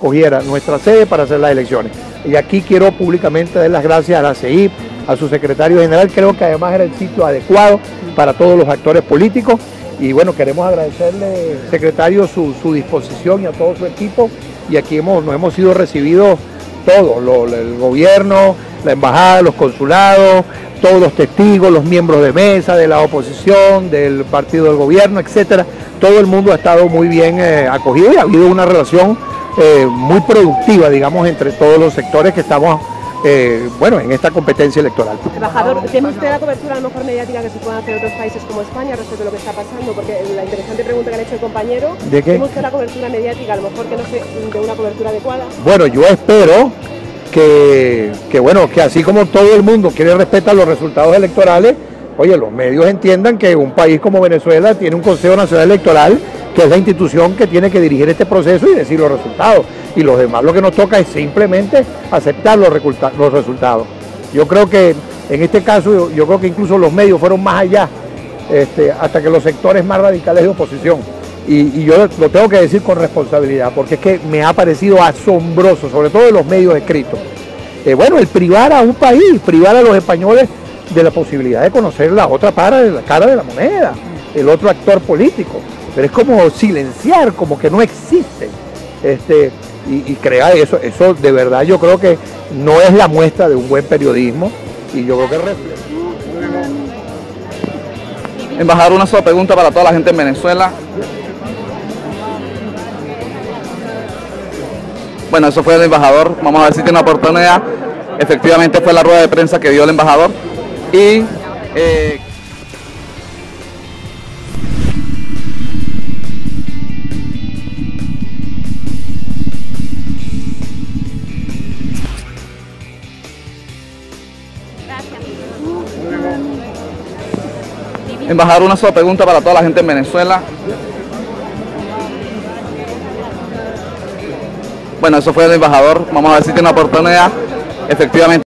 escogiera nuestra sede para hacer las elecciones. Y aquí quiero públicamente dar las gracias a la CEIP, a su secretario general. Creo que además era el sitio adecuado para todos los actores políticos. Y bueno, queremos agradecerle, secretario, su disposición y a todo su equipo. Y aquí nos hemos sido recibidos todos, el gobierno, la embajada, los consulados, todos los testigos, los miembros de mesa, de la oposición, del partido del gobierno, etcétera. Todo el mundo ha estado muy bien acogido y ha habido una relación muy productiva, digamos, entre todos los sectores que estamos bueno, en esta competencia electoral. Embajador, ¿teme usted la cobertura a lo mejor mediática que se puede hacer en otros países como España respecto a lo que está pasando? Porque la interesante pregunta que le ha hecho el compañero, ¿de qué? ¿teme usted la cobertura mediática a lo mejor que no se de una cobertura adecuada? Bueno, yo espero que bueno, que así como todo el mundo quiere respetar los resultados electorales, oye, los medios entiendan que un país como Venezuela tiene un Consejo Nacional Electoral, que es la institución que tiene que dirigir este proceso y decir los resultados. Y los demás lo que nos toca es simplemente aceptar los resultados. Yo creo que en este caso, yo creo que incluso los medios fueron más allá, hasta que los sectores más radicales de oposición. Y yo lo tengo que decir con responsabilidad, porque es que me ha parecido asombroso, sobre todo de los medios escritos. Bueno, el privar a un país, privar a los españoles de la posibilidad de conocer la otra cara de la moneda, el otro actor político. Pero es como silenciar, como que no existe. Y crear eso de verdad yo creo que no es la muestra de un buen periodismo, y yo creo que refleja. Embajador, una sola pregunta para toda la gente en Venezuela. Bueno, eso fue el embajador, vamos a ver si tiene una oportunidad. Efectivamente fue la rueda de prensa que dio el embajador. Y embajador, una sola pregunta para toda la gente en Venezuela. Bueno, eso fue el embajador, vamos a ver si tiene una oportunidad. Efectivamente